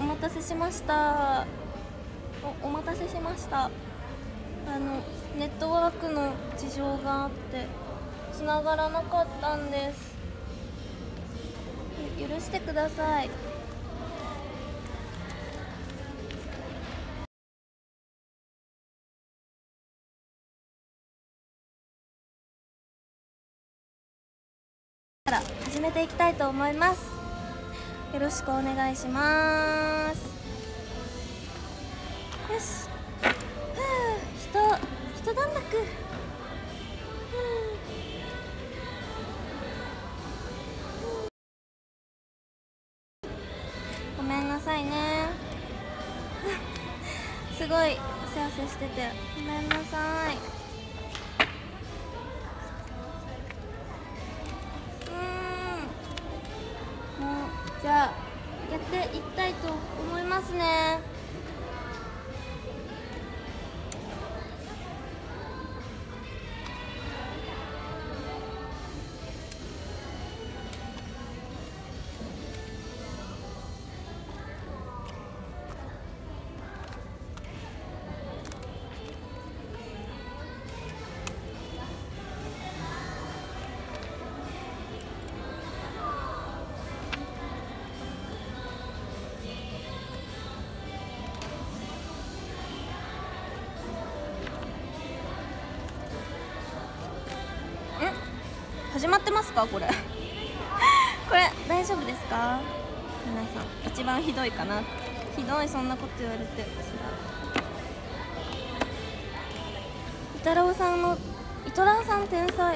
お待たせしました。お待たせしました。ネットワークの事情があって繋がらなかったんです。許してください。から始めていきたいと思います。よろしくお願いします。よし。一段落。ごめんなさいね。すごいせやせしててごめんなさい。もうじゃあやっていきたいと思いますね。始まってますかこれ。これ大丈夫ですか皆さん。一番ひどいかな。ひどい、そんなこと言われて。イトラオさん天才。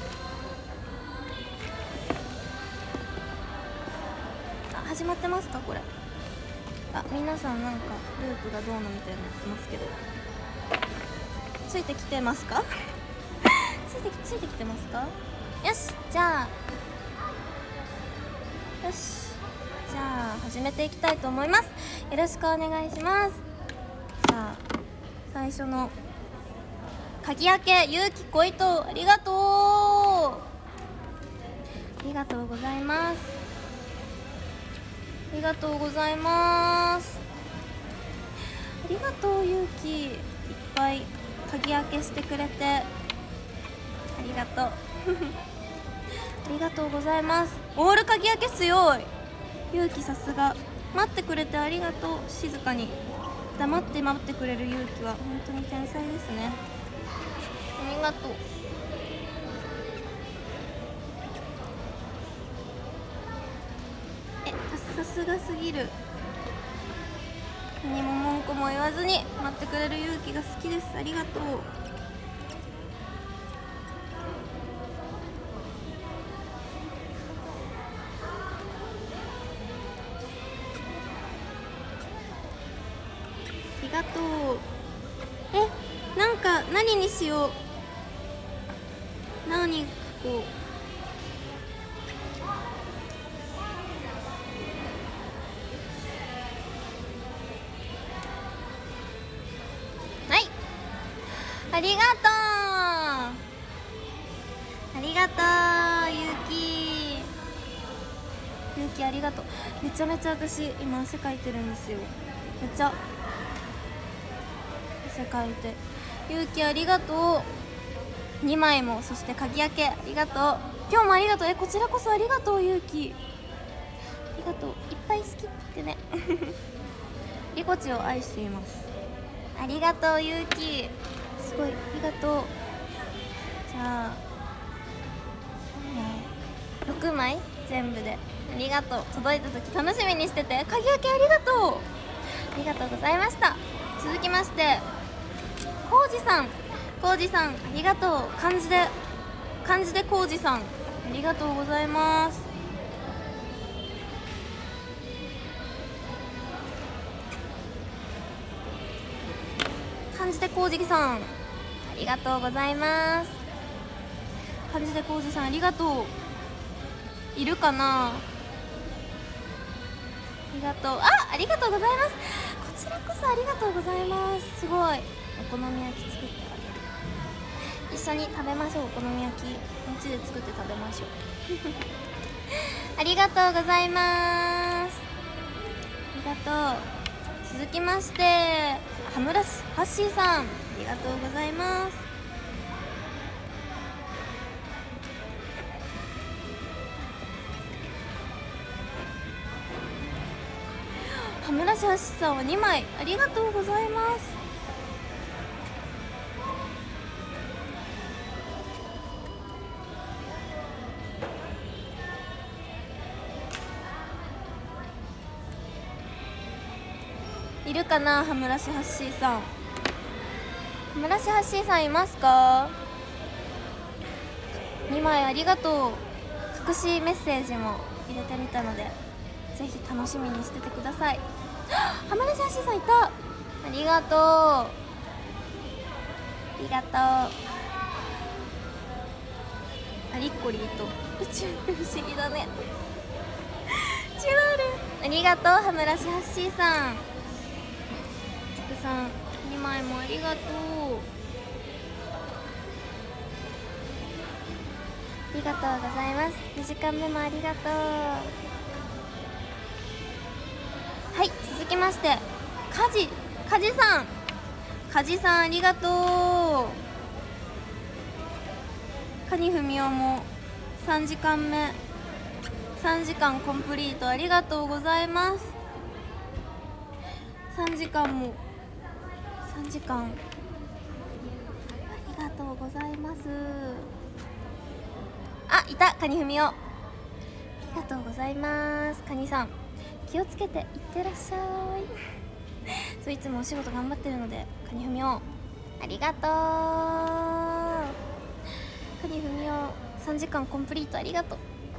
始まってますかこれ。皆さんなんかループがどうのみたいになってますけど、ついてきてますか？ついてきてますか？よし、じゃあ始めていきたいと思います。よろしくお願いします。じゃあ最初の鍵開け、勇気こいとありがとう。ありがとうございます。ありがとうございます。ありがとう勇気。いっぱい鍵開けしてくれてありがとう。ありがとうございます。オール鍵開け強い。勇気さすが。待ってくれてありがとう。静かに黙って待ってくれる勇気は本当に天才ですね。ありがとう。さすがすぎる。何も文句も言わずに待ってくれる勇気が好きです。ありがとう。ありがとう。なんか何にしよう。何書こう。はい、ありがとう。ありがとうゆうきありがとう。めちゃめちゃ私今汗かいてるんですよ。めっちゃ汗かいて。ゆうきありがとう。2枚も。そして鍵開けありがとう。今日もありがとう。こちらこそありがとうゆうき。ありがとう。いっぱい好きってね。リコチを愛しています。ありがとうゆうき。すごいありがとう。じゃあ6枚全部でありがとう。届いた時楽しみにしてて。鍵開けありがとう。ありがとうございました。続きましてこうじさんありがとう。漢字でこうじさんありがとうございます。漢字でこうじさんありがとうございます。漢字でこうじさんありがとう。いるかな。ありがとう。ありがとうございます。こちらこそありがとうございます。すごい。お好み焼き作ってあげる。一緒に食べましょう。お好み焼きお家で作って食べましょう。ありがとうございます。ありりがとう。続きましてハムラシハッシーさん、ありがとうございます。ハムラシハッシーさんは2枚ありがとうございます。いるかな、ハムラシハッシーさん。ハムラシハッシーさんいますか。2枚ありがとう。隠しメッセージも入れてみたのでぜひ楽しみにしててください。ハムラシハッシーさんいた。ありがとう、ありがとう。アリッコリーと宇宙って不思議だね。チュール、ありがとう。ハムラシハッシーさん、ちくさん2枚もありがとう。ありがとうございます。2時間目もありがとう。はい、続きましてカジさん、カジさんありがとう。カニフミオも3時間目3時間コンプリートありがとうございます。3時間も3時間ありがとうございます。あ、いた、カニフミオ、ありがとうございます。カニさん気をつけていってらっしゃい。そう、いつもお仕事頑張ってるので、カニフミオありがとう。カニフミオ3時間コンプリートありがとう。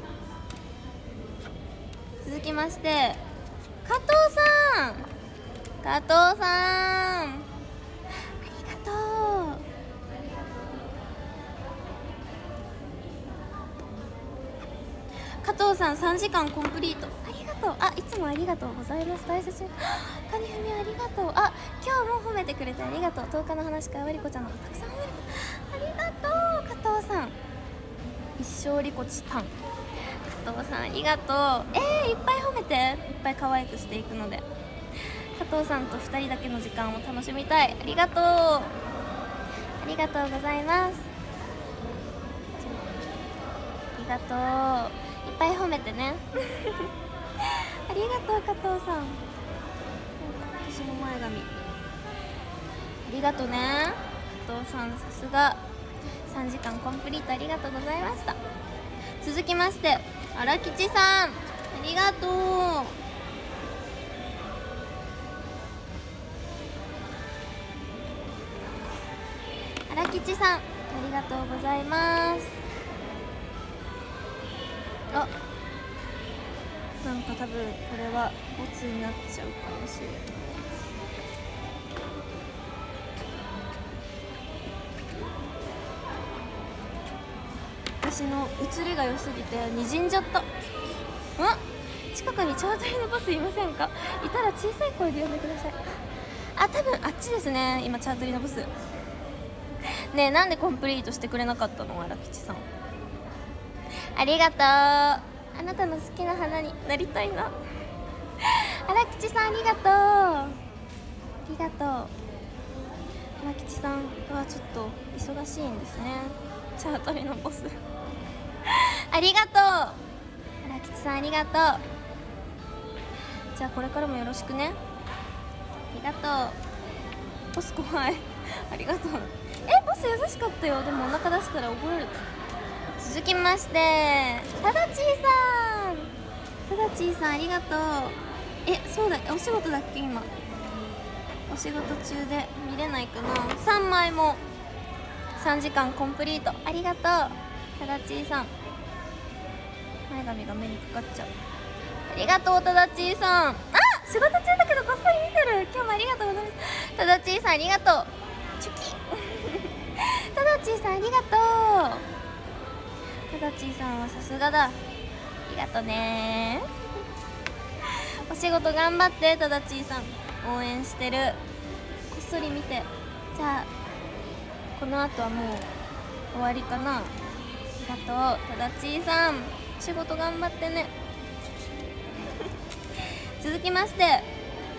続きまして加藤さん、加藤さんありがとう。加藤さん3時間コンプリートありがとう。あ、いつもありがとうございます。大切に。カニフミありがとう。あ、今日も褒めてくれてありがとう。10日の話会わりこちゃんのたくさん褒めてありがとう。加藤さん一生リコチタン、加藤さんありがとう。いっぱい褒めて、いっぱい可愛くしていくので、加藤さんと2人だけの時間を楽しみたい。ありがとう、ありがとうございます。ありがとう、いっぱい褒めてねありがとう加藤さん。私の前髪ありがとうね。加藤さんさすが。3時間コンプリートありがとうございました。続きまして荒吉さんありがとう。荒吉さんありがとうございます。あ、なんか多分これはボツになっちゃうかもしれない。私の映りが良すぎて滲んじゃった。近くにチャートリーのボスいませんか。いたら小さい声で呼んでください。あ、多分あっちですね。今チャートリーのボスねえ、なんでコンプリートしてくれなかったの荒吉さん。ありがとう。あなたの好きな花になりたいな荒吉さんありがとう、ありがとう。荒吉さんはちょっと忙しいんですね、チャートリーのボスありがとう荒吉さん、ありがとう。じゃあこれからもよろしくね。ありがとう。ボス怖いありがとう。ボス優しかったよ。でもお腹出したら怒られた。続きましてただちーさん、ただちーさんありがとう。そうだ、お仕事だっけ今。お仕事中で見れないかな。3枚も3時間コンプリートありがとう。ただちーさん、前髪が目にかかっちゃう。ありがとうただちーさん。あ、仕事中だけどこっそり見てる。今日もありがとうございます。ただちーさんありがとう。チョキただちーさんありがとう。ただちーさんはさすがだ。ありがとねお仕事頑張って。ただちーさん応援してる。こっそり見て。じゃあこの後はもう終わりかな。ありがとうただちーさん、仕事頑張ってね続きまして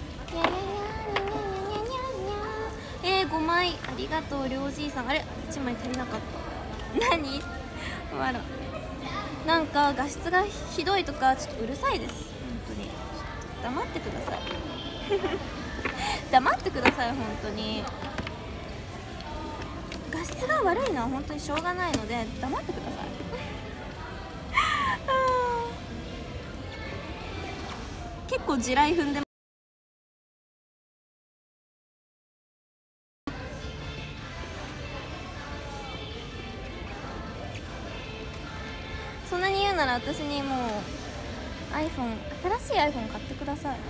5枚ありがとうりょうじいさん。あれ1枚足りなかった。何わらなんか画質がひどいとかちょっとうるさいです。本当に黙ってください黙ってください。本当に画質が悪いのは本当にしょうがないので黙ってください結構地雷踏んでそんなに言うなら私にもう iPhone 新しい iPhone 買ってください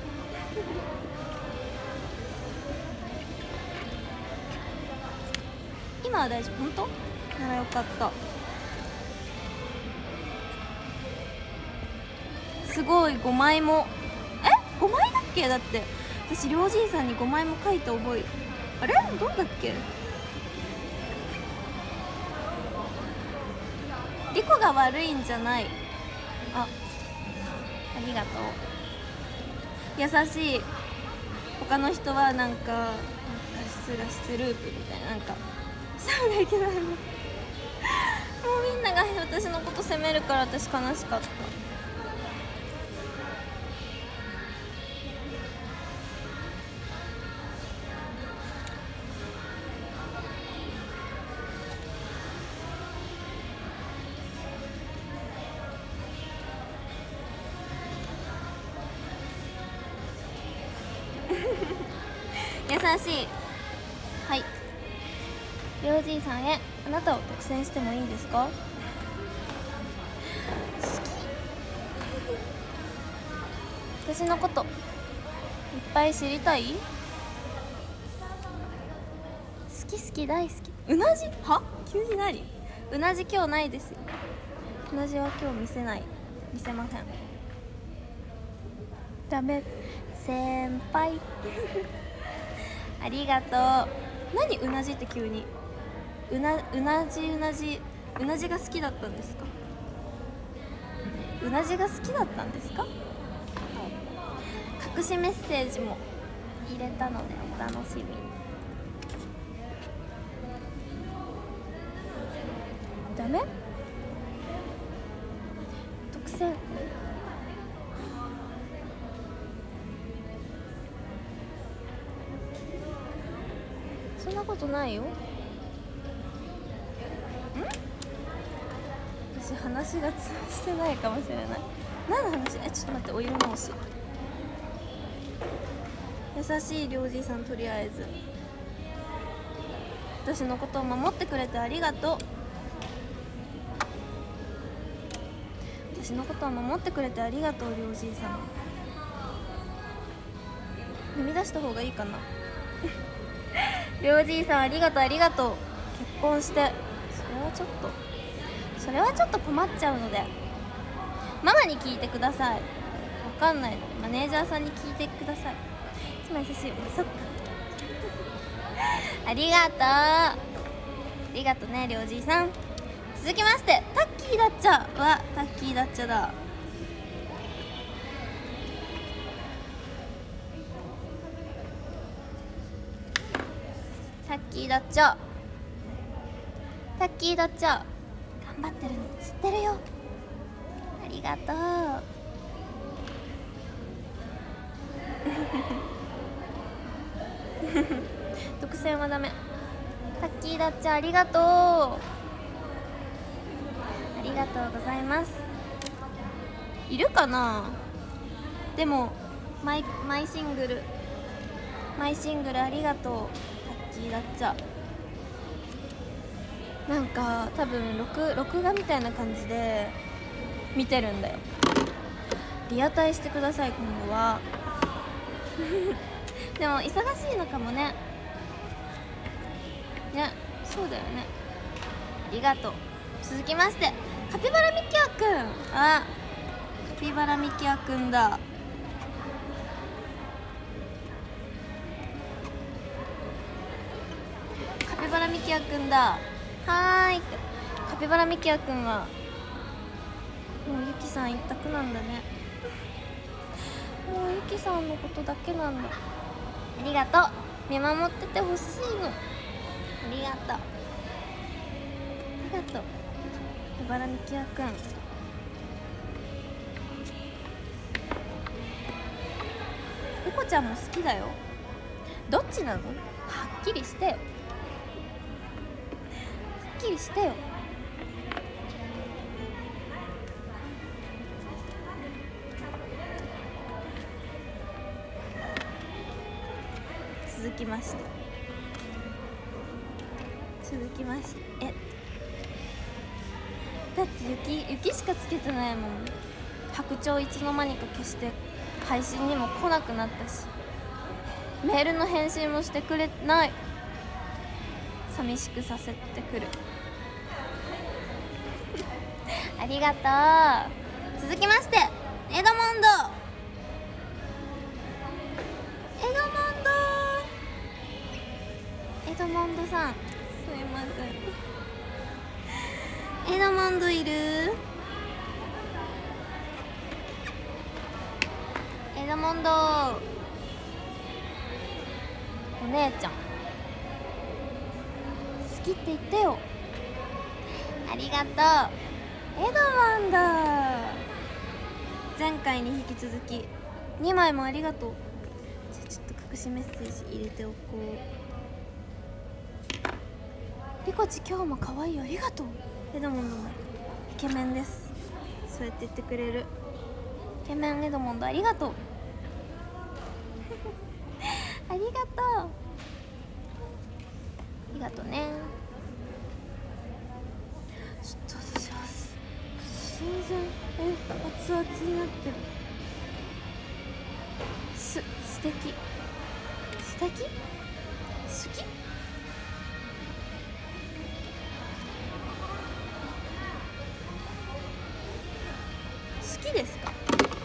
今は大丈夫。本当ならよかった。すごい5枚も5枚だっけ。だって私りょうじいさんに5枚も書いた覚えあれどうだっけ。リコが悪いんじゃない。ありがとう。優しい。他の人はなんか画質ループみたいななんかそうだけどもうみんなが私のこと責めるから私悲しかった。優しい。はいりょうじいさんへあなたを独占してもいいですか。好き私のこといっぱい知りたい。好き大好き。うなじは急に何。うなじ今日ないですよ。 うなじは今日見せません。ダメ先輩ありがとう。何うなじって急にうなじが好きだったんですか？うなじが好きだったんですか？隠しメッセージも入れたのでお楽しみに。ダメ？特選そんなことないよ。私話がしてないかもしれない。何の話？ちょっと待って、お色直し。優しいりょうじいさん、とりあえず私のことを守ってくれてありがとう。私のことを守ってくれてありがとう、りょうじいさん。飲み出した方がいいかなりょうじいさん、ありがとうありがとう。結婚してそれはちょっと困っちゃうのでママに聞いてください。わかんないのでマネージャーさんに聞いてください。一番優しい。そっかありがとう。ありがとうね、りょうじいさん。続きましてタッキーダッチャはタッキーダッチャだ。タッキーダッチャタッキーダッチャ頑張ってるの知ってるよ。ありがとう独占はダメ。タッキーダッチャありがとう。ありがとうございます。いるかな。でもマイシングルありがとうタッキーダッチャ。なんか多分録画みたいな感じで見てるんだよ。リアタイしてください今度はでも忙しいのかもね。ね、そうだよね。ありがとう。続きましてカピバラミキアくん。カピバラミキアくんだ。カピバラミキアくんだ。はーい。カピバラミキアくんはもうゆきさん一択なんだね。もうゆきさんのことだけなんだ。ありがとう。見守っててほしいの。ありがとう。ありがとう。カピバラミキアくん。ペコちゃんも好きだよ。どっちなの？はっきりしてよ。はっきりしてよ。続きましてだって雪しかつけてないもん。白鳥いつの間にか消して配信にも来なくなったしメールの返信もしてくれない。寂しくさせてくるありがとう。続きましてエドモンドさん、すいません。エドモンドいる？エドモンドお姉ちゃん好きって言ってよ。ありがとうエドモンド。前回に引き続き2枚もありがとう。じゃあちょっと隠しメッセージ入れておこう。リコチ今日も可愛い、ありがとう。エドモンドもイケメンです。そうやって言ってくれるイケメンエドモンドありがとうありがとうありがとうね。ちょっと私は全然熱々になってる。素敵好ききですか？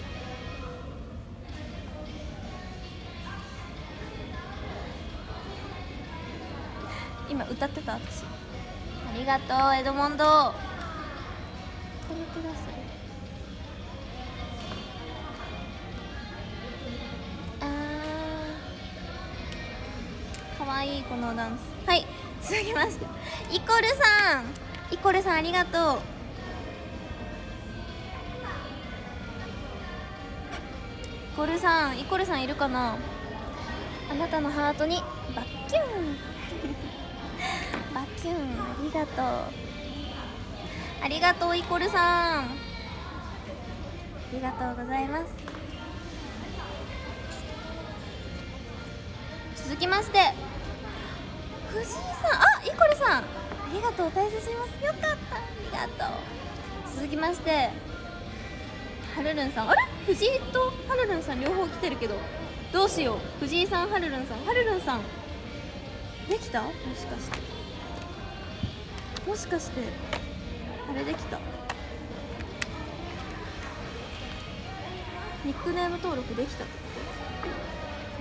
今歌ってた私。ありがとうエドモンド。これください。かわいいこのダンス。はい、続きましてイコルさん、イコルさんありがとう。イコルさん、イコルさんいるかな。あなたのハートにバッキュンバキュン、ありがとう、ありがとうイコルさん、ありがとうございます。続きまして藤井さん、あ、イコルさんありがとう、お大切にします。よかった、ありがとう。続きましてはるるんさん、あれ藤井とはるるんさん両方来てるけどどうしよう。藤井さん、はるるんさん、はるるんさんできた？もしかしてもしかしてあれできた？ニックネーム登録できたってこと？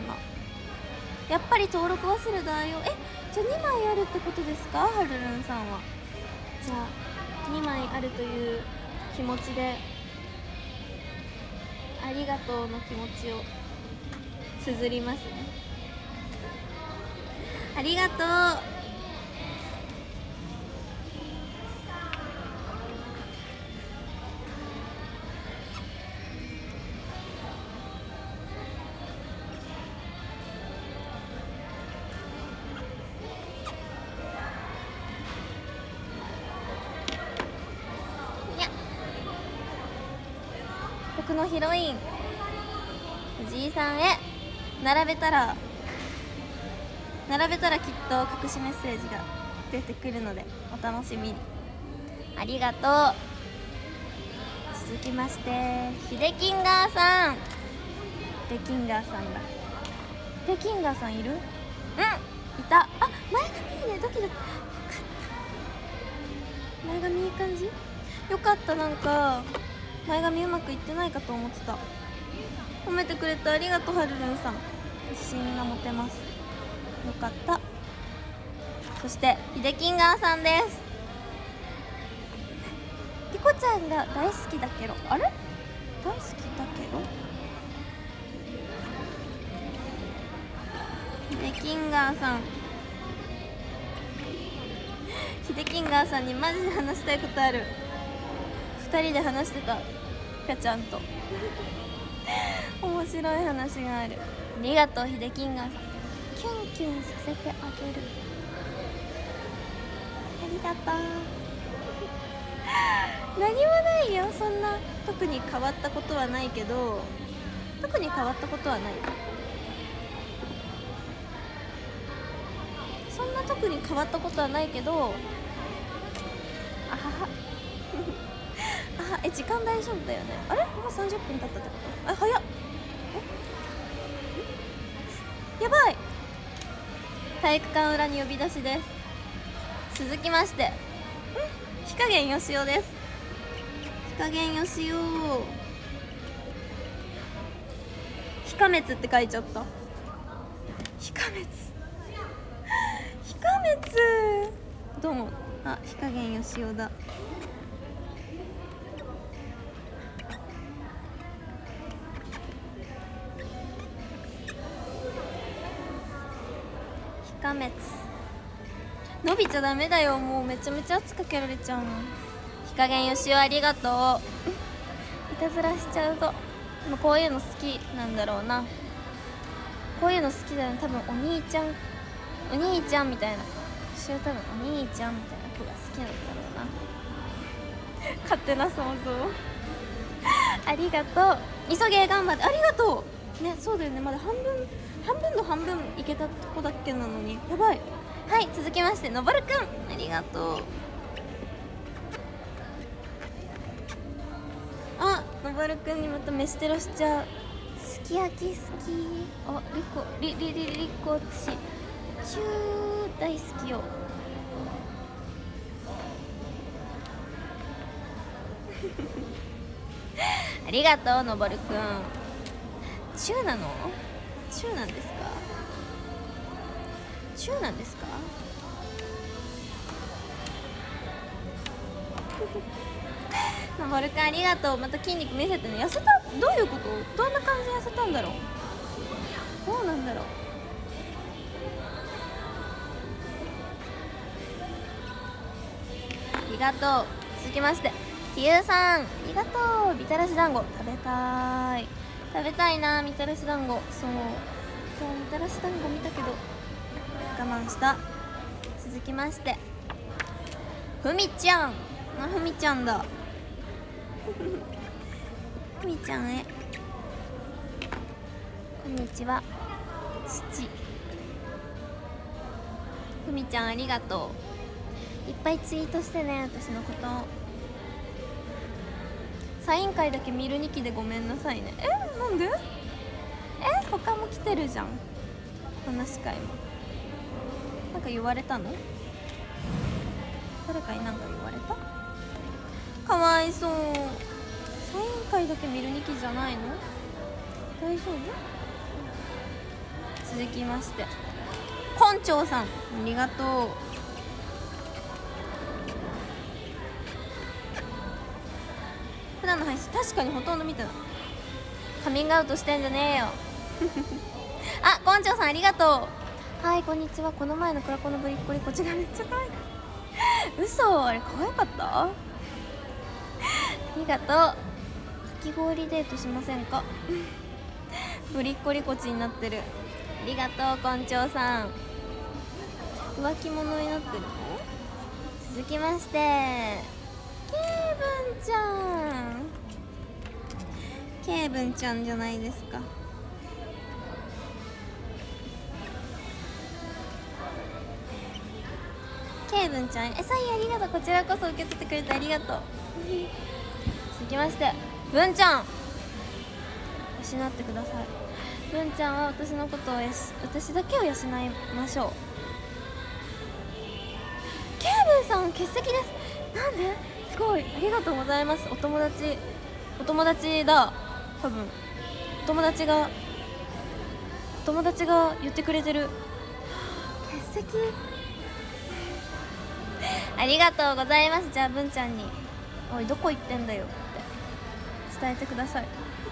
今やっぱり登録忘れたよ。じゃあ2枚あるってことですか、はるるんさんは。じゃあ2枚あるという気持ちでありがとうの気持ちを綴りますね。ありがとう。僕のヒロイン藤井さんへ並べたらきっと隠しメッセージが出てくるのでお楽しみに。ありがとう。続きましてヒデキンガーさん、ヒデキンガーさんだ。ヒデキンガーさんいる？うん、いた。あ、前髪いいね、ドキドキ。よかった、前髪いい感じ。よかった。なんか前髪うまくいってないかと思ってた。褒めてくれてありがとう、はるるんさん。自信が持てます。よかった。そしてヒデキンガーさんです。リコちゃんが大好きだけど、あれ大好きだけどヒデキンガーさん、ヒデキンガーさんにマジで話したいことある。2人で話してた、ぴゃちゃんと面白い話がある。ありがとうヒデキンガーさん。キュンキュンさせてあげる。ありがとう。何もないよ、そんな特に変わったことはないけど、特に変わったことはない。そんな特に変わったことはないけど、あははあは、時間大丈夫だよね。あれもう30分経ったってこと？早っ。やばい。体育館裏に呼び出しです。続きまして火加減よしおです。火加減よしお、非加滅って書いちゃった。非加滅、非加滅。どうも。あ、火加減よしおだ。非加滅伸びちゃダメだよ。もうめちゃめちゃ圧かけられちゃうの。火加減よしおありがとう。いたずらしちゃうぞ。でもこういうの好きなんだろうな。こういうの好きだよね。多分お兄ちゃんみたいな、私は多分お兄ちゃんみたいな子が好きなんだろうな。勝手な想像ありがとう。急げ頑張って。ありがとうね。そうだよね、まだ半分の半分いけたとこだっけなのに、やばい。はい、続きましてのぼるくんありがとう。あ、のぼるくんにまた飯テロしちゃう。すき焼き好き。あ、リコチチュー大好きよあありがとうのぼるくん。チューなの？チューなんですか？チューなんですか？のぼるくんありがとう。また筋肉見せてね。痩せた？どういうこと？どんな感じで痩せたんだろう。どうなんだろう。ありがとう。続きましてティユーさんありがとう。みたらし団子食べたい。食べたいな、みたらし団子。そうみたらし団子見たけど我慢した。続きましてふみちゃん。ふみちゃんだ。ふみちゃんへこんにちは。土ふみちゃんありがとう。いっぱいツイートしてね、私のこと。サイン会だけ見る2期でごめんなさいね。なんで？他も来てるじゃん。話会もなんか言われたの？誰かに何か言われた？かわいそう。サイン会だけ見る2期じゃないの？大丈夫？続きまして根性さんありがとう。普段の配信確かにほとんど見てない。カミングアウトしてんじゃねえよ。あ、根性さんありがとう。はい、こんにちは。この前のクラコのぶりっこりこちらめっちゃ可愛い。嘘、あれ可愛かった？ありがとう。かき氷デートしませんか？ぶりっこりこちになってる。ありがとう根性さん。浮気者になってるの？続きましてケイブンちゃん。ケイブンちゃんじゃないですか。ケイブンちゃんサインありがとう。こちらこそ受け取ってくれてありがとう。続きましてブンちゃん養ってください。ブンちゃんは私のことを私だけを養いましょう。ケイブンさん欠席です。なんで？すごいありがとうございます。お友達だ。多分友達が言ってくれてる。欠席ありがとうございます。じゃあ文ちゃんにおいどこ行ってんだよって伝えてください。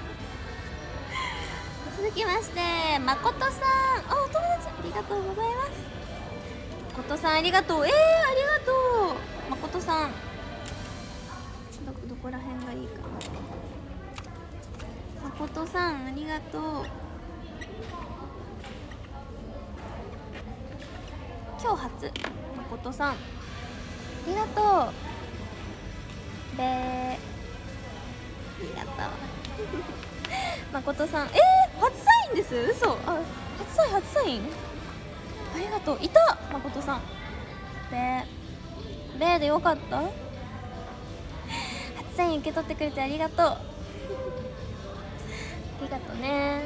続きましてまことさん。お友達ありがとうございます。まことさんありがとう。ありがとうまことさん。どこら辺がいいかな。まことさんありがとう。今日初まことさんありがとう。ありがとう。まことさん初サインです。嘘。初サインありがとう。いたまことさん。でよかった。初サイン受け取ってくれてありがとう。ありがとうね。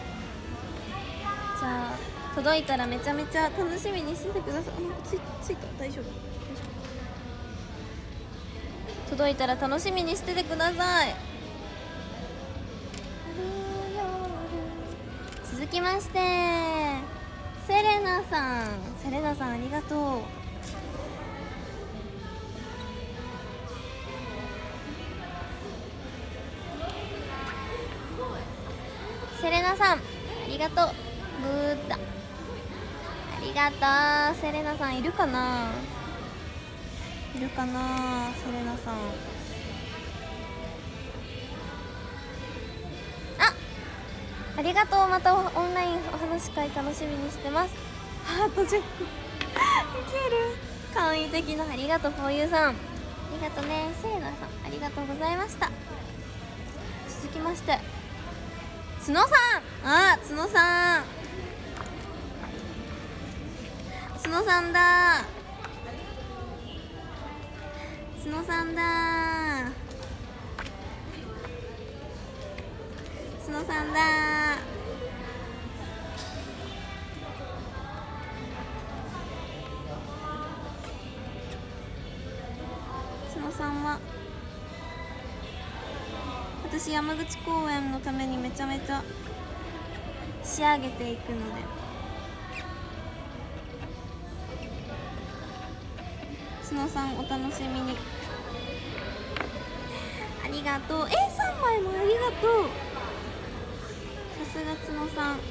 じゃあ届いたらめちゃめちゃ楽しみにしててください。ついた。大丈夫。届いたら楽しみにしててください。続きましてセレナさんありがとう。セレナさんありがとう。ブーダありがとう。セレナさんいるかなセレナさん。ありがとう。またオンラインお話会楽しみにしてます。ハート10個いける。簡易的なありがとう。フォーユーさんありがとうね。セレナさんありがとうございました。続きまして角さん。角さんだ。角さんだ。角さんだ。角さんは私私山口公演のためにめちゃめちゃ仕上げていくので、角さんお楽しみに。ありがとう。3枚もありがとう。さすが角さん。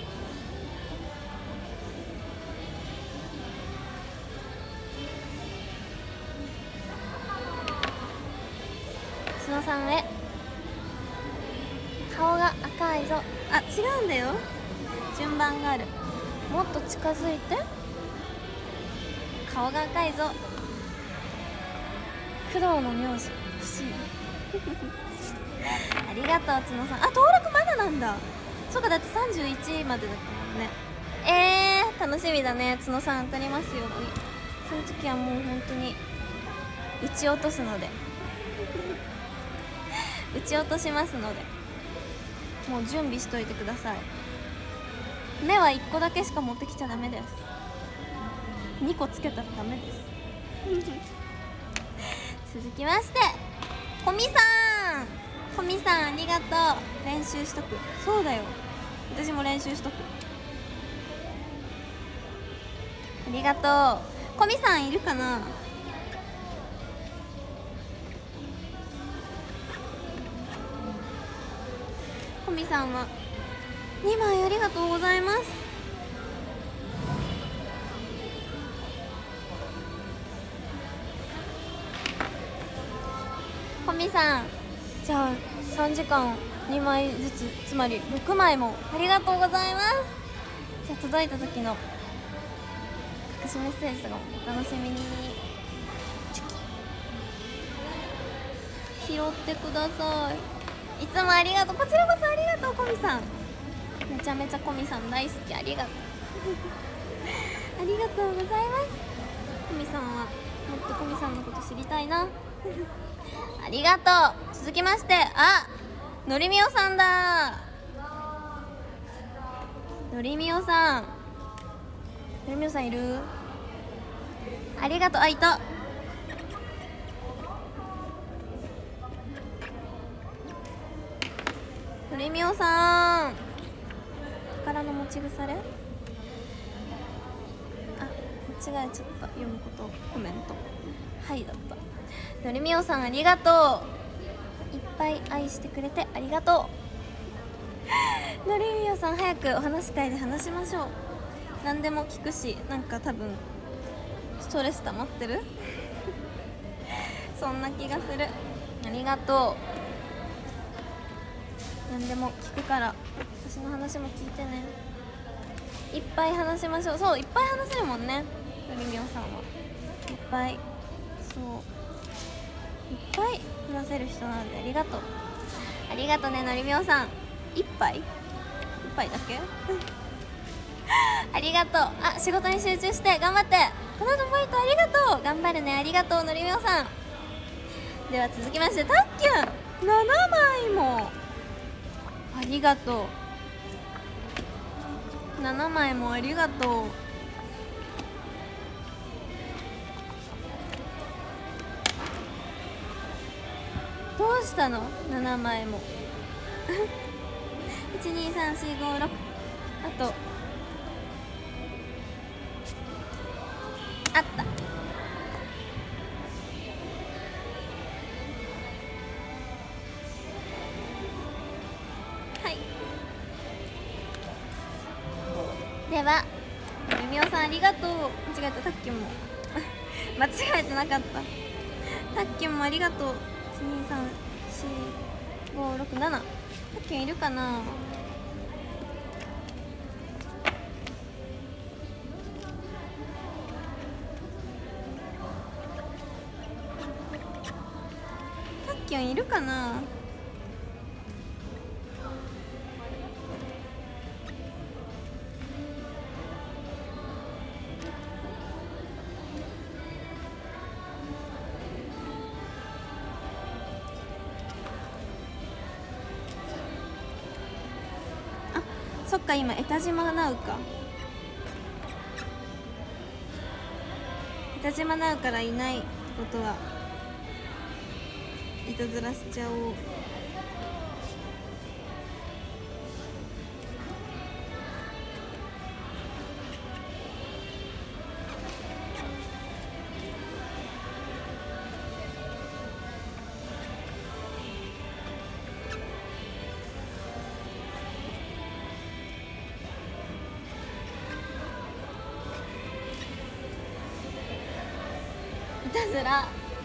角さんへ。顔が赤いぞ。あ、違うんだよ、順番がある。もっと近づいて。顔が赤いぞ。工藤の名字欲しいありがとう角さん。あ、登録まだなんだ。そうか、だって31までだったもんね。楽しみだね。角さん当たりますように。その時はもう本当に撃ち落とすので撃ち落としますので、もう準備しといてください。目は1個だけしか持ってきちゃダメです。2個つけたらダメです続きまして、コミさん。コミさんありがとう。練習しとく。そうだよ、私も練習しとく。ありがとう。コミさんいるかな。コミさんは2枚ありがとうございます。コミさん、じゃあ3時間2枚ずつ、つまり6枚もありがとうございます。じゃあ届いた時の隠しメッセージとかもお楽しみに。拾ってください。いつもありがとう。こちらこそありがとう。コミさんめちゃめちゃコミさん大好き。ありがとうありがとうございます。コミさんはもっとコミさんのこと知りたいなありがとう。続きまして、のりみおさんだ。のりみおさん、のりみおさんいる？ありがとう。いた。のりみおさん、宝の持ち腐れ。間違えちゃった、読むことコメント。はいだった。のりみおさんありがとう。いっぱい愛してくれてありがとうのりみおさん、早くお話し会で話しましょう。何でも聞くし、なんか多分ストレス溜まってるそんな気がする。ありがとう。何でも聞くから私の話も聞いてね。いっぱい話しましょう。そう、いっぱい話せるもんね、のりみおさんは。いっぱい、そういっぱい話せる人なんでありがとう。ありがとうね、のりみおさん。一杯だけありがとう。仕事に集中して頑張って。この後バイトありがとう。頑張るね。ありがとう、のりみおさん。では続きまして、たっきゅん7枚もありがとう。7枚もありがとう。どうしたの7枚も12345 6、あとあった。はい、ではみみおさんありがとう。間違えた。たっきゅんも間違えてなかった。たっきゅんもありがとう。1234567、たっきゅんいるかな。たっきゅんいるかな。そっか、今江田島なうか。江田島なうからいないってことは、いたずらしちゃおう。 つら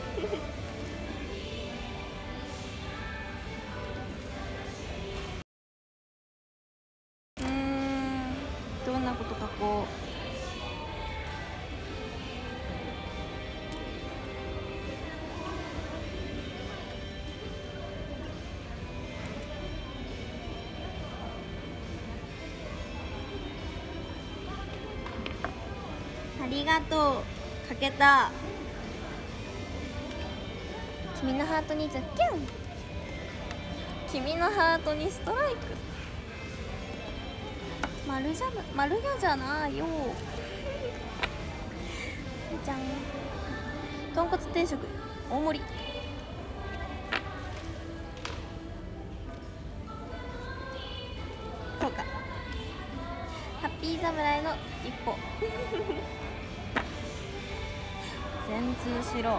どんなこと書こう。ありがとう。かけた。君のハートにズッキュン。君のハートにストライク。丸ギャじゃないよ。じゃん。豚骨定食大盛り。そうか。ハッピー侍の一歩全通しろ。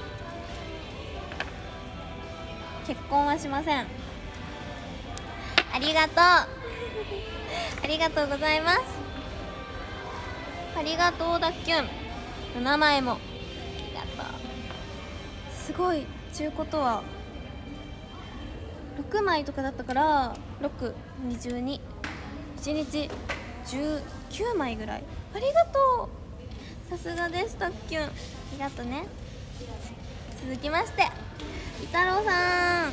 結婚はしません。ありがとうありがとうございます。ありがとうだっきゅん。お名前もありがとう。すごい。ちゅうことは6枚とかだったから6、22、1日19枚ぐらい。ありがとう。さすがですたっきゅん。ありがとね。続きましていたろうさん。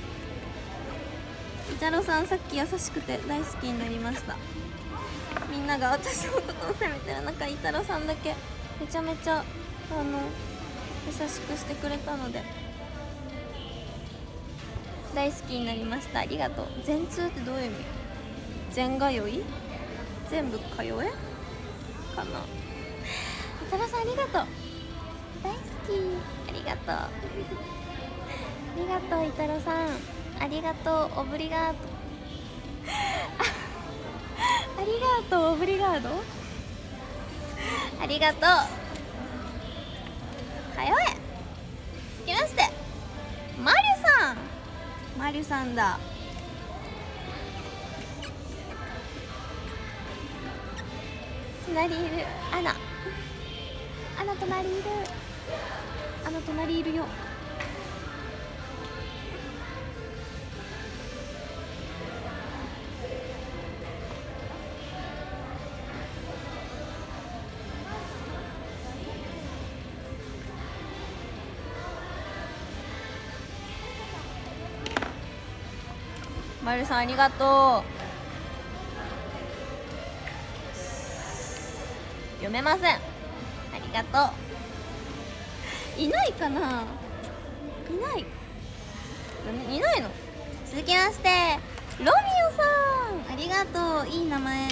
いたろうさん、さっき優しくて大好きになりました。みんなが私のことを責めてる中、いたろうさんだけめちゃめちゃ優しくしてくれたので大好きになりました。ありがとう。全通ってどういう意味？全通い？全部通えかな。いたろうさんありがとう。大好き。ありがとうありがとう。いたろうさんありがとう。オブリガードありがとう。オブリガードありがとう。通え。続きましてマリュさん。マリュさんだ。隣いるアナ隣いる。アナ隣いるよ。まるさんありがとう。読めません。ありがとう。いないかな。いないの。続きましてロミオさんありがとう。いい名前。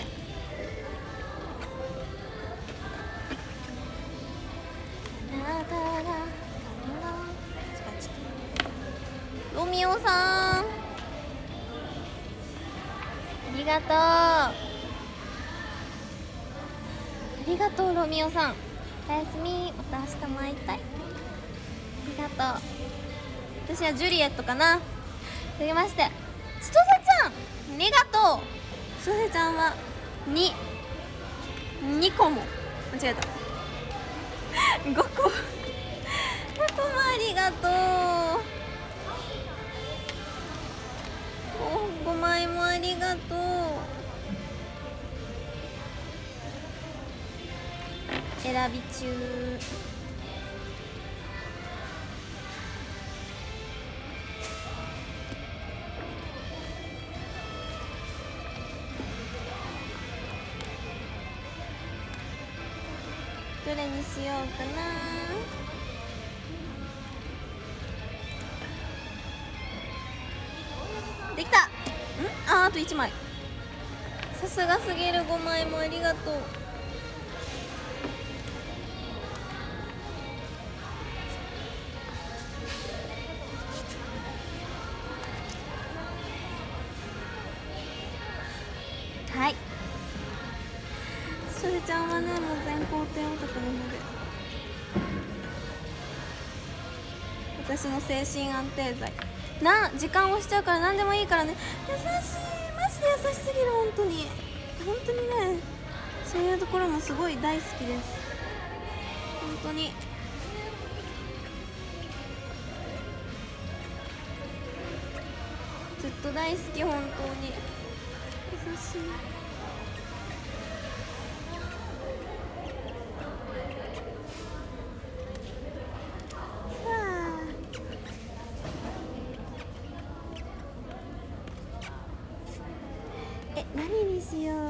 ロミオさんありがとう。ありがとうロミオさん。おやすみ。また明日も会いたい。ありがとう。私はジュリエットかな。続きまして千歳ちゃんありがとう。千歳ちゃんは2個も間違えた5個もありがとう。5枚もありがとう。選び中。どれにしようかな。できた。あと1枚。さすがすぎる。5枚もありがとう。はい。しょせちゃんはね、もう全工程オタクなので、私の精神安定剤時間をしちゃうから何でもいいからね。優しい。マジで優しすぎる。本当にね、そういうところもすごい大好きです。本当にずっと大好き、本当に優しい。何にしよう。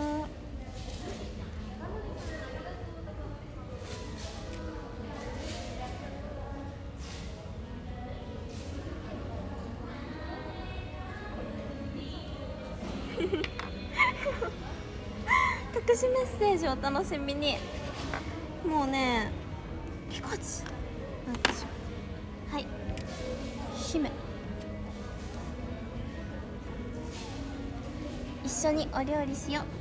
隠しメッセージをお楽しみに。もうね、ひこちなんでしょう。はい、姫、一緒にお料理しよ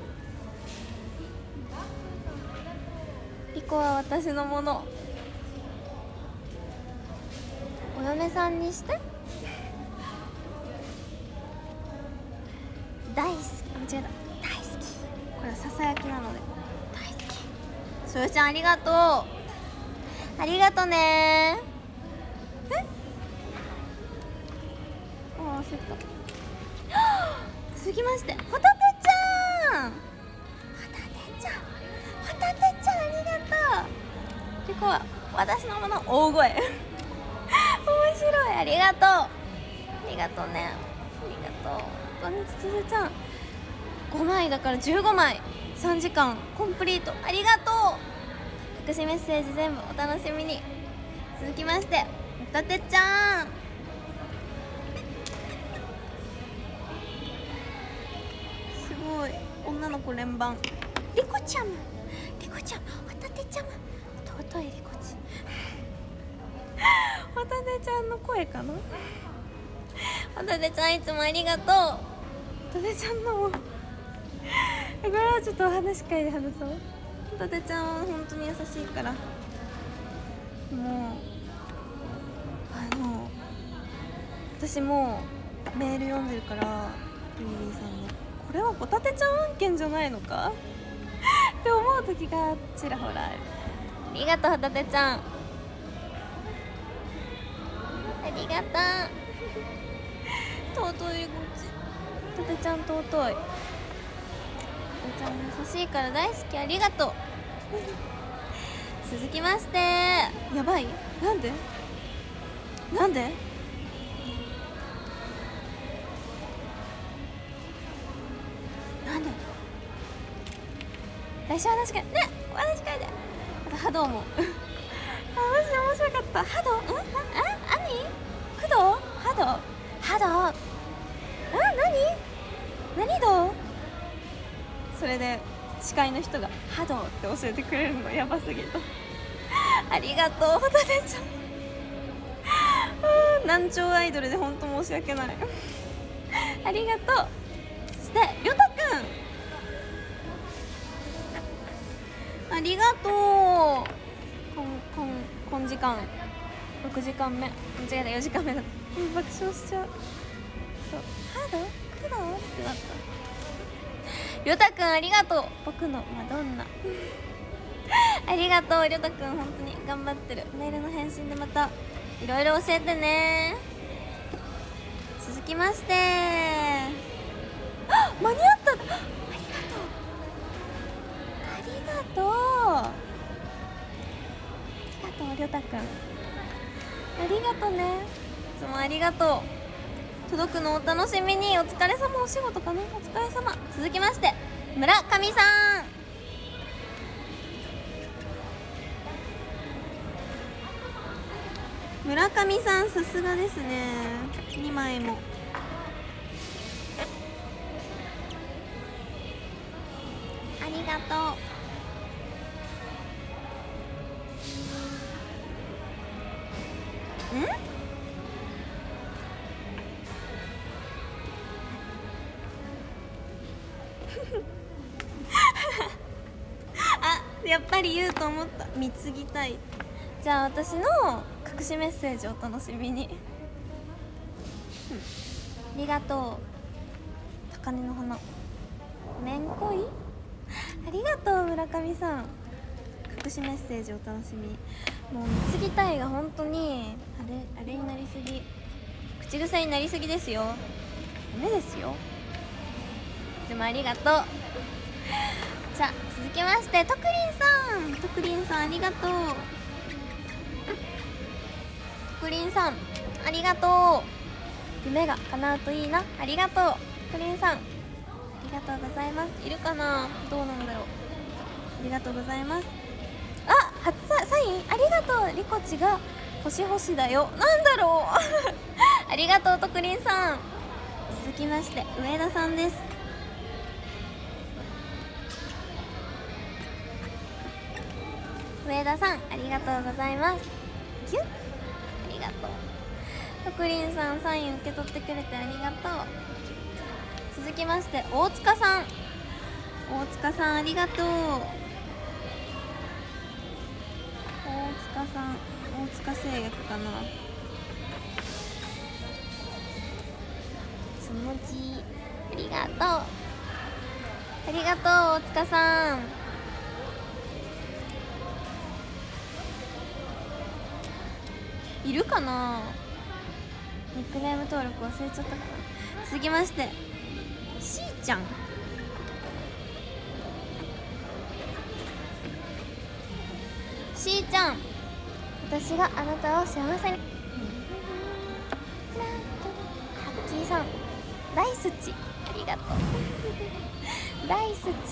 う。リコは私のもの。お嫁さんにして。大好き、間違えた、大好き。これはささやきなので大好き。そよちゃんありがとう、ありがとね。焦った。続きまして、ホタテちゃん、ホタテちゃん、ホタテちゃんありがとう。リコは私のもの。大声面白い、ありがとう、ありがとうね、ありがとう。本当につつちゃん5枚だから15枚、3時間コンプリート、ありがとう。隠しメッセージ全部お楽しみに。続きまして、ホタテちゃん、すごい女の子連番。リコちゃん、リコちゃん、ホタテちゃん、尊いリコちホタテちゃんの声かな。ホタテちゃんいつもありがとう。ホタテちゃんのこれはちょっとお話し会で話そう。ホタテちゃんは本当に優しいから、もう私もメール読んでるから、リリーさんのこれはホタテちゃん案件じゃないのかって思う時がちらほらある。ありがとうホタテちゃん、ありがとう。尊いリコチ、ホタテちゃん尊い。ホタテちゃんも優しいから大好き、ありがとう。続きまして、やばい、なんでなんでなんで来週話会ね、話会であと波動もマジで面白かった。波動、何工藤、波動、何どう。それで司会の人が波動って教えてくれるのやばすぎたありがとうホタテちゃん難聴アイドルで本当申し訳ないありがとう。そしてりょたくんありがとう。今時間6時間目、間違えた、4時間目だった。爆笑しちゃう。そうハードクドってなった。りょたくんありがとう。僕のマドンナありがとうりょたくん、本当に頑張ってる。メールの返信でまたいろいろ教えてね。続きまして間に合った。ありがとうりょたくん、ありがとうね。いつもありがとう。届くのお楽しみに。お疲れ様。お仕事かな、お疲れ様。続きまして村上さん、村上さんさすがですね。2枚もありがとう。やっぱり言うと思った。貢ぎたい。じゃあ私の隠しメッセージをお楽しみにありがとう。高嶺の花めんこいありがとう村上さん。隠しメッセージをお楽しみに。もう貢ぎたいが本当にあれになりすぎ、口癖になりすぎですよ。 メですよ。いつもありがとう。じゃあ続きましてとくりんさんありがとう。とくりんさんありがとう。夢が叶うといいな。ありがとうとくりんさん、ありがとうございます。いるかな、どうなんだろう。ありがとうございます。あ、初サインありがとう。リコチが星星だよ。なんだろうありがとうとくりんさん。続きまして上田さんです。上田さんありがとうございます。キュッ、ありがとう。とくりんさんサイン受け取ってくれてありがとう。続きまして大塚さんありがとう。大塚製薬かな。つもじありがとう。ありがとう大塚さん。いるかな、ニックネーム登録忘れちゃったかな。続きましてしーちゃん、私があなたを幸せに。ハッキーさん大好き、ありがとう大好きし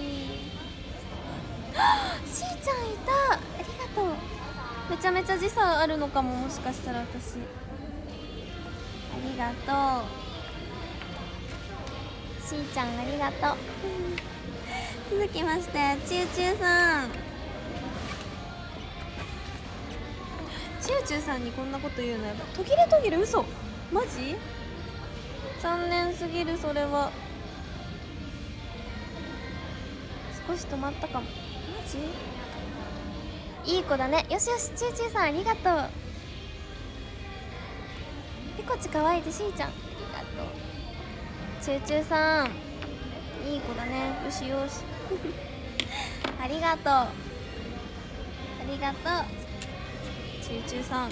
ーちゃんいた、ありがとう。めちゃめちゃ時差あるのかも、もしかしたら私。ありがとうしーちゃん、ありがとう続きましてチューチューさん、チューチューさんにこんなこと言うのやだ。途切れ嘘、マジ残念すぎる。それは少し止まったかも。マジいい子だね。よしよし、チューチューさんありがとう。ピコチかわいいでしーちゃん、ありがとう。チューチューさんいい子だね。よしよしありがとうありがとうチューチューさん。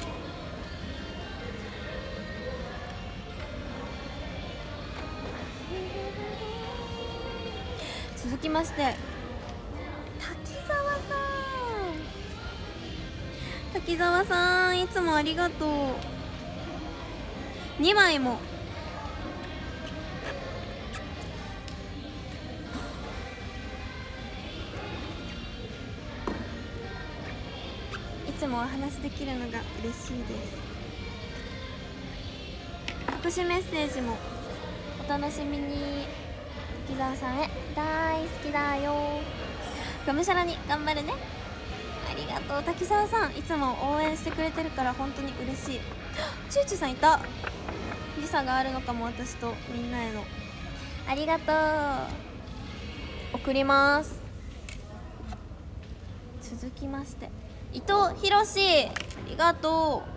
続きまして滝沢さんいつもありがとう。2枚もいつもお話できるのが嬉しいです。隠しメッセージもお楽しみに。滝沢さんへ大好きだよ。がむしゃらに頑張るね。ありがとう滝沢さん、いつも応援してくれてるから本当に嬉しい。チューチューさんいた。時差があるのかも、私とみんなへの。ありがとう、送ります。続きまして伊藤ひろし、ありがとう。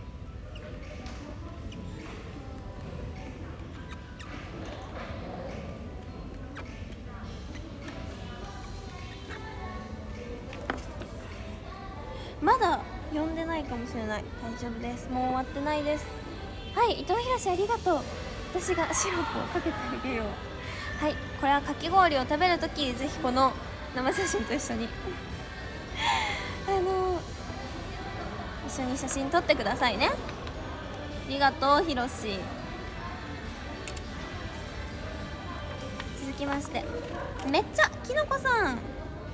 まだ呼んでないかもしれない。大丈夫です、もう終わってないです。はい、伊藤ひろしありがとう。私がシロップをかけてあげよう。はい、これはかき氷を食べるときぜひこの生写真と一緒に一緒に写真撮ってくださいね。ありがとうひろし。続きましてめっちゃきのこさん、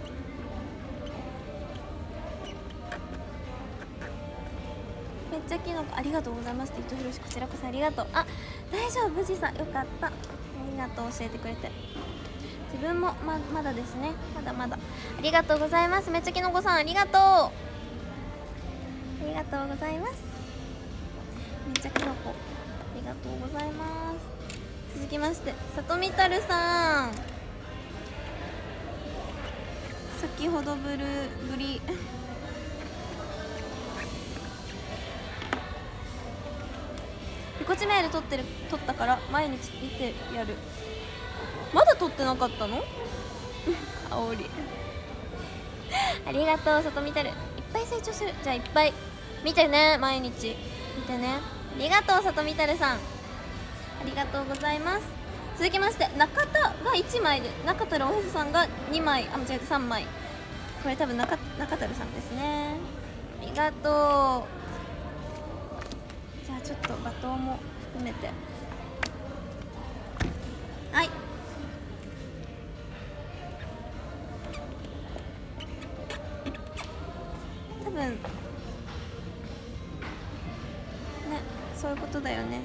めっちゃきのこありがとうございます。伊藤ひろし、こちらこそありがとう。あ、大丈夫、無事さ、よかった。ありがとう、教えてくれて。自分もまだですね、まだまだ。ありがとうございます。めっちゃきのこさんありがとう。ありがとうございます。めっちゃきのこありがとうございます。続きましてさとみたるさん、先ほどぶりリコチメール撮ったから毎日見てやる。まだ撮ってなかったの煽りありがとうさとみたる、いっぱい成長する。じゃあいっぱい見てね、毎日見てね。ありがとうさとみたるさん、あありがとうございます。続きまして中田が1枚で、中田おへそさんが2枚、あ、間違えた3枚。これ多分中田さんですね。ありがとう。じゃあちょっとバトンも含めて、はい、多分ね、そういうことだよね。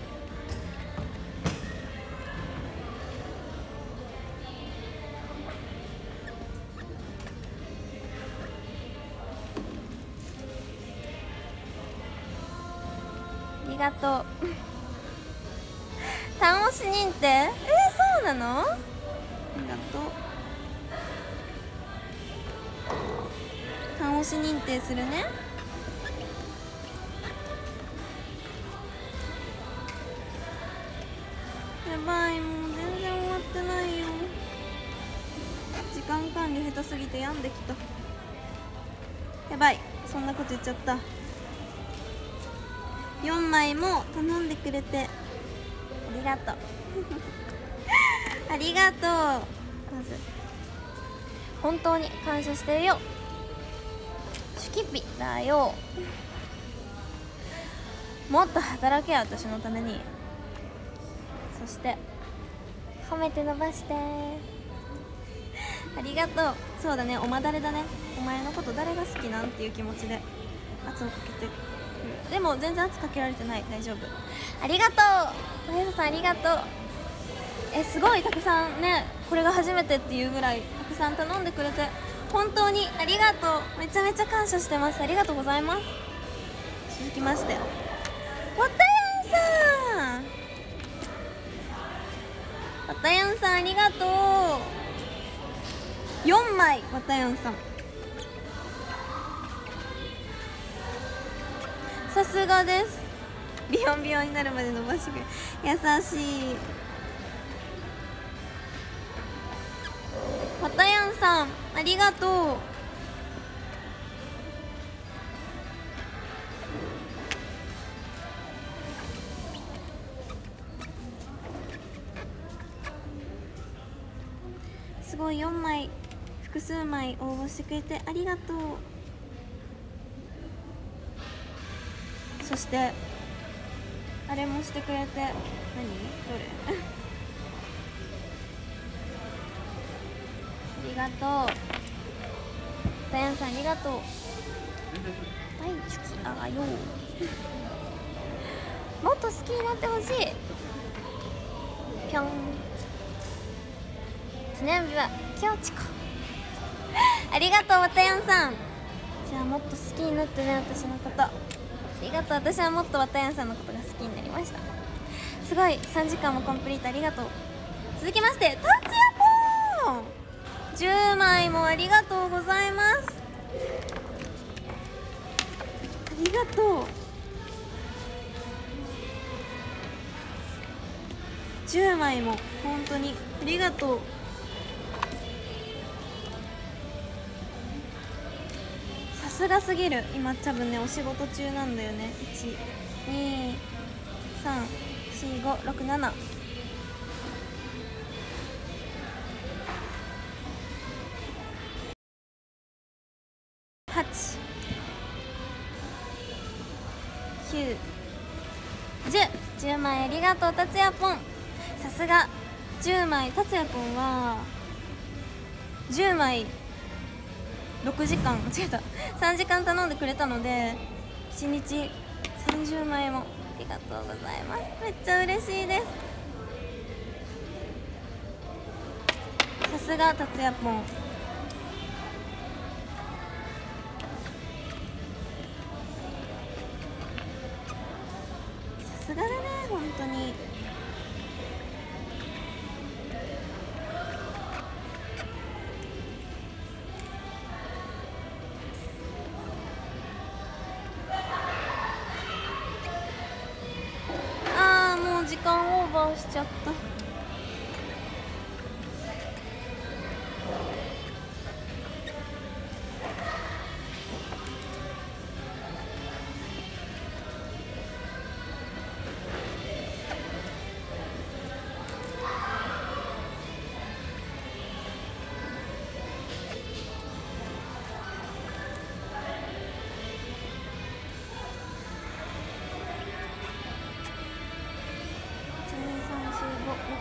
ありがとう。単押し認定、そうなの？ありがとう。単押し認定するね。やばい、もう全然終わってないよ。時間管理下手すぎて病んできた。やばい、そんなこと言っちゃった。4枚も頼んでくれてありがとう。ありがとう。まず本当に感謝してるよ。シュキピだよ。もっと働けよ、私のために。そして褒めて伸ばしてありがとう。そうだね、おまだれだね。お前のこと誰が好きなんっていう気持ちで圧をかけてくる。でも全然圧かけられてない、大丈夫。ありがとう、おへそさんありがとう。すごいたくさんね、これが初めてっていうぐらいたくさん頼んでくれて本当にありがとう。めちゃめちゃ感謝してます。ありがとうございます。続きましてわたやんさん、わたやんさんありがとう。4枚わたやんさん、さすがです。ビヨンビヨンになるまで伸ばしてくれる、優しい。わたやんさんありがとう。すごい、4枚複数枚応募してくれてありがとう。そしてあれもしてくれて、何どれありがとう。ダヤンさんありがとう。はい、チュキあがよもっと好きになってほしい。ぴょん。記念日は今日チコありがとう、わたやんさん。じゃあもっと好きになってね、私のこと。ありがとう。私はもっとわたやんさんのことが好きになりました。すごい、3時間もコンプリートありがとう。続きまして、たつやぽん10枚もありがとうございます。ありがとう。10枚も本当にありがとう。さすがすぎる。今多分ね、お仕事中なんだよね。123456710枚ありがとう、たつやぽん。さすが10枚、たつやぽんは10枚6時間、間違えた、3時間頼んでくれたので1日30枚もありがとうございます。めっちゃ嬉しいです。さすがたつやぽん。さすがだね、本当に。もう時間オーバーしちゃった。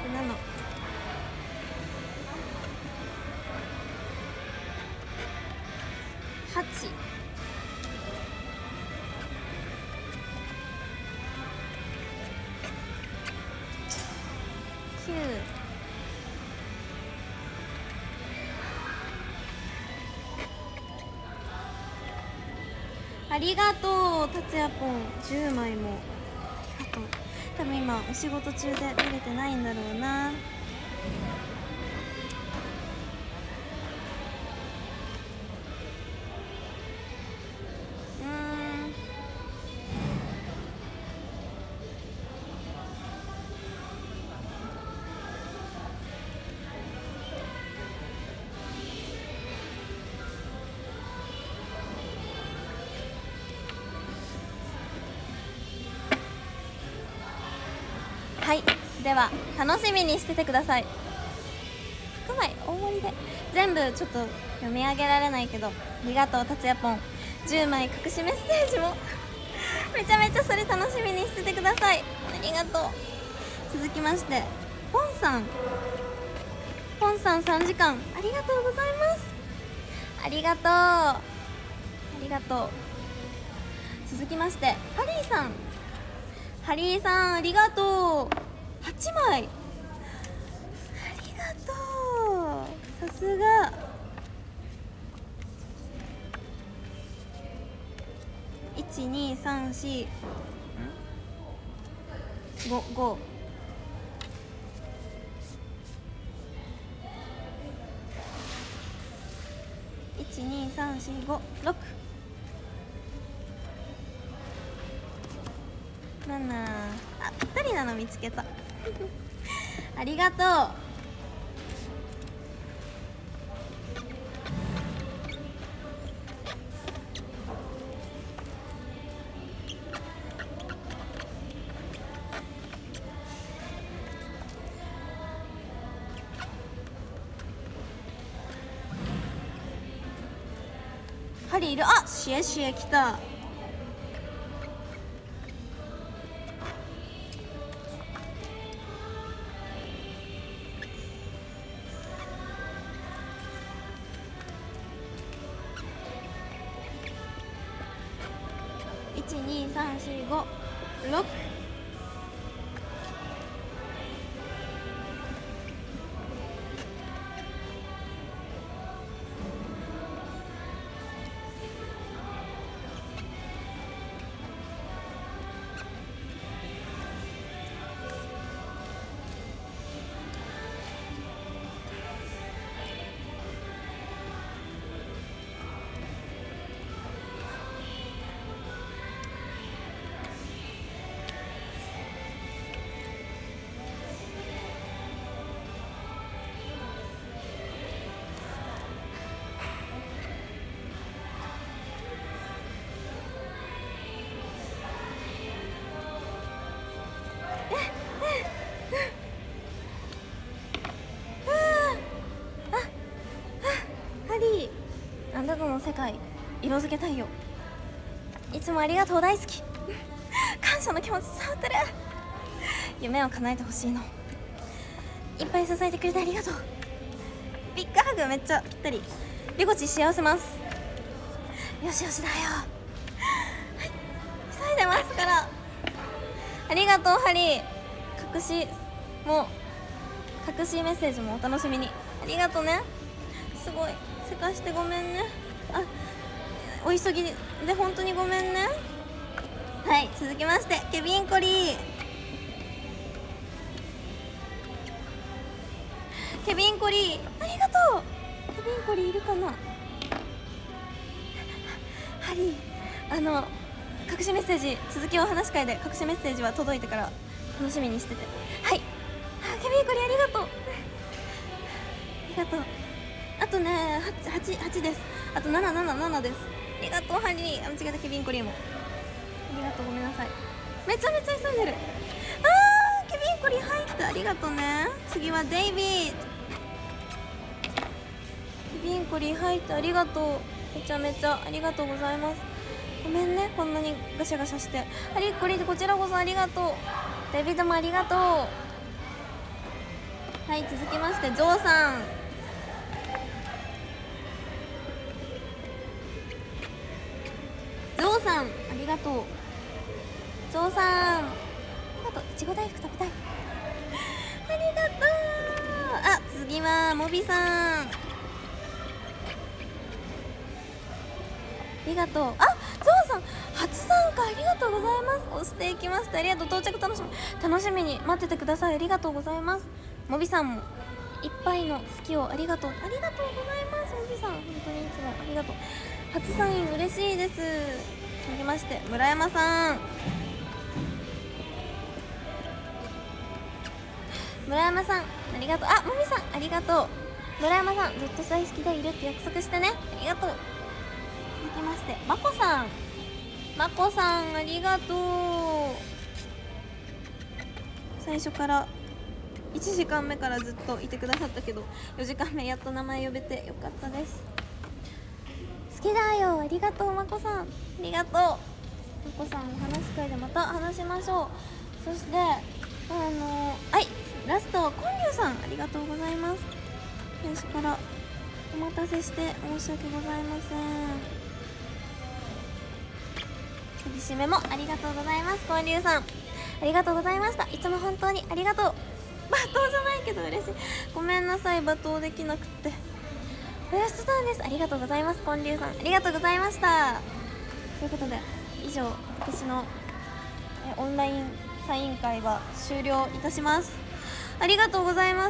8、9、ありがとう達也ぽん、10枚もありがとう。多分今お仕事中で見れてないんだろうな。はい、では楽しみにしててください。100枚大盛りで全部ちょっと読み上げられないけど、ありがとう達也ぽん。10枚隠しメッセージもめちゃめちゃそれ楽しみにしててください。ありがとう。続きましてポンさん3時間ありがとうございます。ありがとうありがとう。続きましてハリーさんありがとう。8枚ありがとう。さすが。12345 5 12345 6 7、あ、ぴったりなの見つけたありがとう。ハリーいる。あ、シエシエ来た。12345 6。あなたの世界色づけたいよ。いつもありがとう、大好き感謝の気持ち伝わってる。夢を叶えてほしいの。いっぱい支えてくれてありがとう。ビッグハグめっちゃぴったり。リゴチ幸せます。よしよしだよ、はい、急いでますから。ありがとうハリー。隠しメッセージもお楽しみに。ありがとうね。すごいせかしてごめんね。あ、お急ぎで本当にごめんね。はい、続きましてケビンコリー。ケビンコリーありがとう。ケビンコリーいるかな。ハリー、隠しメッセージ、続きは話し会で隠しメッセージは届いてから楽しみにしてて。はい、ケビンコリーありがとうありがとう。あとね、8です。あと7です。ありがとうハリー。間違えた、ケビンコリーもありがとう。ごめんなさい、めちゃめちゃ急いでる。ケビンコリー入った。ありがとうね。次はデイビー。ケビンコリー入ってありがとう。めちゃめちゃありがとうございます。ごめんね、こんなにガシャガシャして。ハリーコリーこちらこそありがとう。デビッドもありがとう。 はい、続きましてゾウさん、ゾウさんありがとう。ゾウさんありがとう。いちご大福食べたいありがとう。あ、次はモビさんありがとう。あ、ゾウさん初参加ありがとうございます。押していきました。ありがとう。到着楽しみに待っててください。ありがとうございます。モビさんもいっぱいの好きをありがとう。ありがとうございます。モビさん本当にいつもありがとう。初サイン嬉しいです。続きまして村山さん、村山さんありがとう。あ、もみさんありがとう。村山さんずっと大好きでいるって約束してね。ありがとう。続きましてまこさん、まこさんありがとう。最初から1時間目からずっといてくださったけど4時間目やっと名前呼べてよかったです。好きだよありがとう。まこさんありがとう。まこさんお話し会でまた話しましょう。そしてはいラストコンリュウさんありがとうございます。最初からお待たせして申し訳ございません。次締めもありがとうございます。コンリュウさんありがとうございました。いつも本当にありがとう。罵倒じゃないけど嬉しい。ごめんなさい罵倒できなくて。ラストターンです。ありがとうございます。コンリュウさんありがとうございました。ということで以上私のオンラインサイン会は終了いたします。ありがとうございます。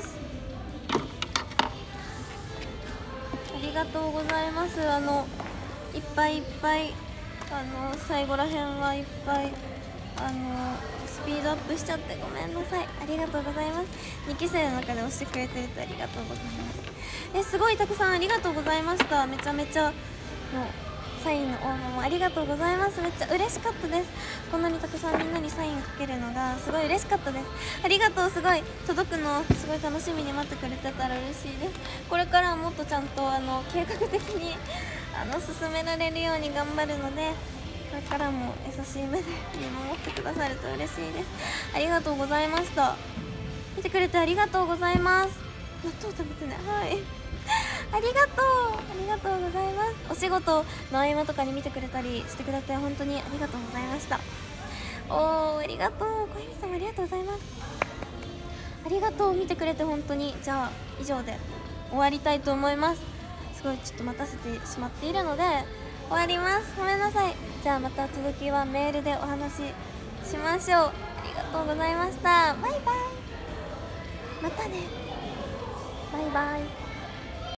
ありがとうございます。いっぱいいっぱい最後らへんはいっぱいスピードアップしちゃってごめんなさい。ありがとうございます。2期生の中で押してくれてるとありがとうございます。すごいたくさんありがとうございました。めちゃめちゃのサインの応募もありがとうございます。めっちゃ嬉しかったです。こんなにたくさんみんなにサイン書けるのがすごい嬉しかったです。ありがとう。すごい届くのすごい楽しみに待ってくれてたら嬉しいです。これからはもっとちゃんと計画的に進められるように頑張るので、これからも優しい目で見守ってくださると嬉しいです。ありがとうございました。見てくれてありがとうございます。納豆食べてね。はいありがとう。ありがとうございます。お仕事の合間とかに見てくれたりしてくれて本当にありがとうございました。ありがとう。小指さんありがとうございます。ありがとう。見てくれて本当に。じゃあ以上で終わりたいと思います。すごいちょっと待たせてしまっているので終わります。ごめんなさい。じゃあまた続きはメールでお話ししましょう。ありがとうございました。バイバイ。またね。バイバイ。